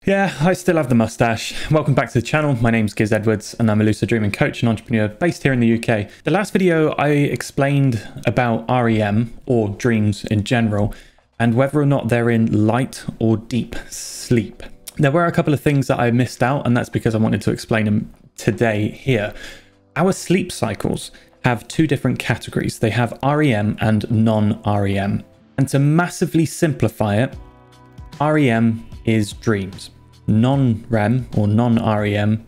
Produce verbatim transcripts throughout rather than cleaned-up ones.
Yeah, I still have the mustache. Welcome back to the channel. My name's Giz Edwards and I'm a lucid dreaming coach and entrepreneur based here in the U K. The last video I explained about R E M, or dreams in general, and whether or not they're in light or deep sleep. There were a couple of things that I missed out, and that's because I wanted to explain them today here. Our sleep cycles have two different categories. They have R E M and non-R E M. And to massively simplify it, R E M is dreams. Non-R E M or non-R E M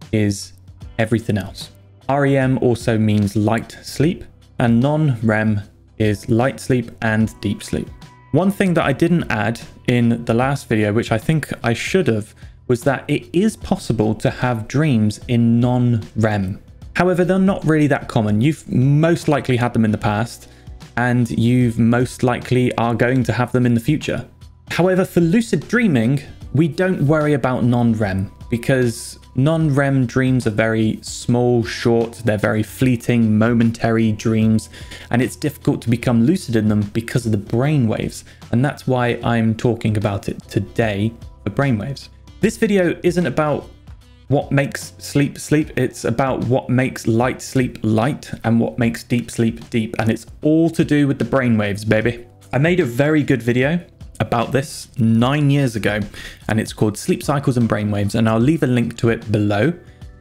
is everything else. R E M also means light sleep, and non-R E M is light sleep and deep sleep. One thing that I didn't add in the last video, which I think I should have, was that it is possible to have dreams in non-R E M. However, they're not really that common. You've most likely had them in the past, and you've most likely are going to have them in the future. However, for lucid dreaming, we don't worry about non-R E M because non-R E M dreams are very small, short, they're very fleeting, momentary dreams, and it's difficult to become lucid in them because of the brainwaves. And that's why I'm talking about it today for brainwaves. This video isn't about what makes sleep sleep, it's about what makes light sleep light and what makes deep sleep deep. And it's all to do with the brainwaves, baby. I made a very good video about this nine years ago, and it's called Sleep Cycles and Brainwaves, and I'll leave a link to it below.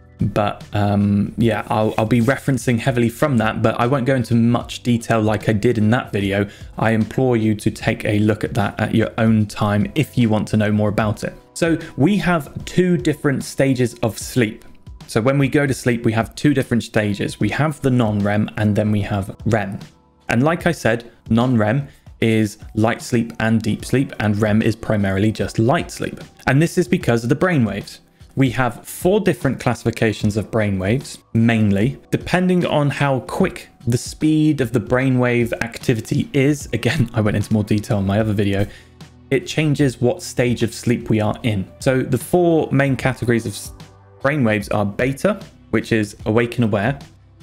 But um, yeah, I'll, I'll be referencing heavily from that, but I won't go into much detail like I did in that video. I implore you to take a look at that at your own time if you want to know more about it. So we have two different stages of sleep. So when we go to sleep, we have two different stages. We have the non-R E M and then we have R E M. And like I said, non-R E M is light sleep and deep sleep, and R E M is primarily just light sleep. And this is because of the brainwaves. We have four different classifications of brainwaves, mainly, depending on how quick the speed of the brainwave activity is. Again, I went into more detail in my other video. It changes what stage of sleep we are in. So the four main categories of brainwaves are beta, which is awake and aware,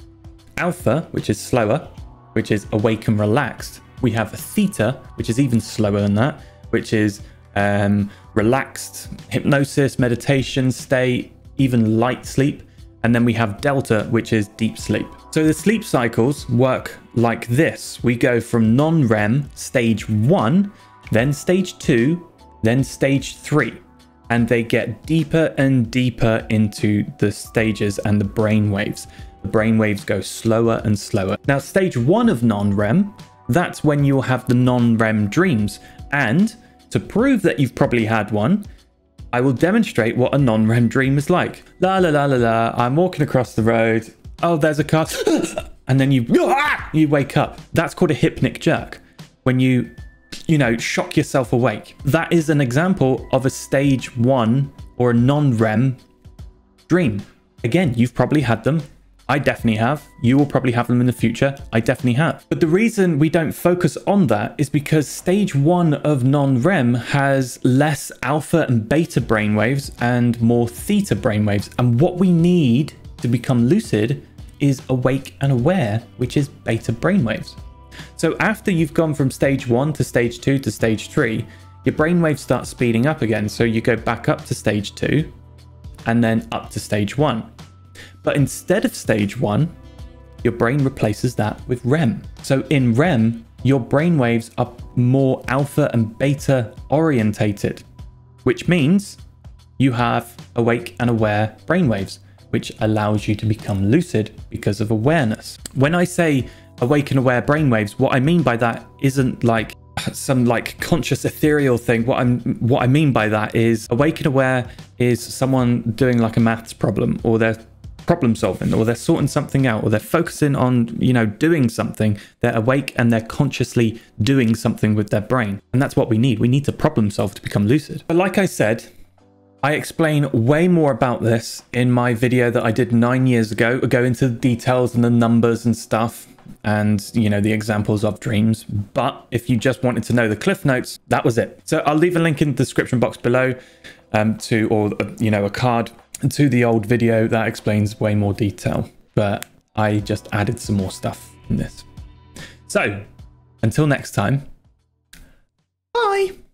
alpha, which is slower, which is awake and relaxed. We have theta, which is even slower than that, which is um, relaxed, hypnosis, meditation state, even light sleep. And then we have delta, which is deep sleep. So the sleep cycles work like this. We go from non-R E M stage one, then stage two, then stage three. And they get deeper and deeper into the stages and the brain waves. The brain waves go slower and slower. Now, stage one of non-R E M, that's when you'll have the non-R E M dreams. And to prove that you've probably had one, I will demonstrate what a non-R E M dream is like. La la la la la, I'm walking across the road. Oh, there's a car. And then you, you wake up. That's called a hypnic jerk. When you, you know, shock yourself awake. That is an example of a stage one or a non-R E M dream. Again, you've probably had them. I definitely have. You will probably have them in the future. I definitely have. But the reason we don't focus on that is because stage one of non-R E M has less alpha and beta brainwaves and more theta brainwaves. And what we need to become lucid is awake and aware, which is beta brainwaves. So after you've gone from stage one to stage two to stage three, your brainwaves start speeding up again. So you go back up to stage two and then up to stage one. But instead of stage one, your brain replaces that with R E M. So in R E M, your brain waves are more alpha and beta orientated, which means you have awake and aware brainwaves, which allows you to become lucid because of awareness. When I say awake and aware brainwaves, what I mean by that isn't like some like conscious ethereal thing. What I'm what I mean by that is awake and aware is someone doing like a maths problem, or they're problem solving, or they're sorting something out, or they're focusing on, you know, doing something. They're awake and they're consciously doing something with their brain. And that's what we need. We need to problem solve to become lucid. But like I said, I explain way more about this in my video that I did nine years ago. I go into the details and the numbers and stuff, and, you know, the examples of dreams. But if you just wanted to know the cliff notes, that was it. So I'll leave a link in the description box below um, to, or, you know, a card to the old video that explains way more detail, but I just added some more stuff in this. So until next time, bye.